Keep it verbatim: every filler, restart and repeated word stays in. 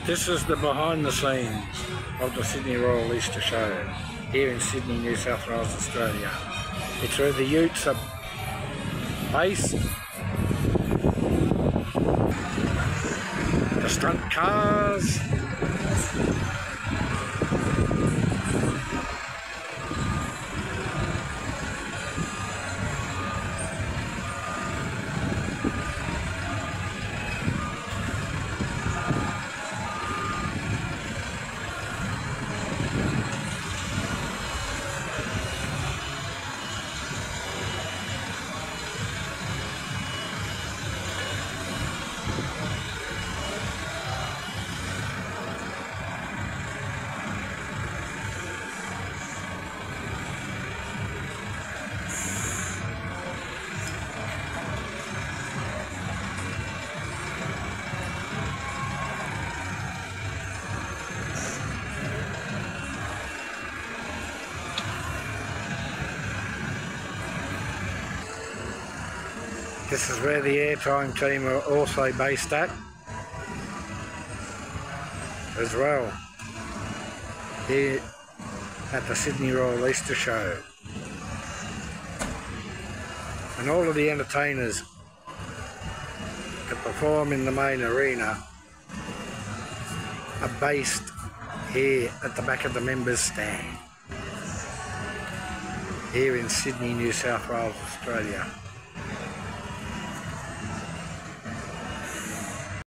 This is the behind the scenes of the Sydney Royal Easter Show here in Sydney, New South Wales, Australia. It's where the utes are based, the stunt cars, this is where the airtime team are also based at as well, here at the Sydney Royal Easter Show. And all of the entertainers that perform in the main arena are based here at the back of the members stand here in Sydney, New South Wales, Australia.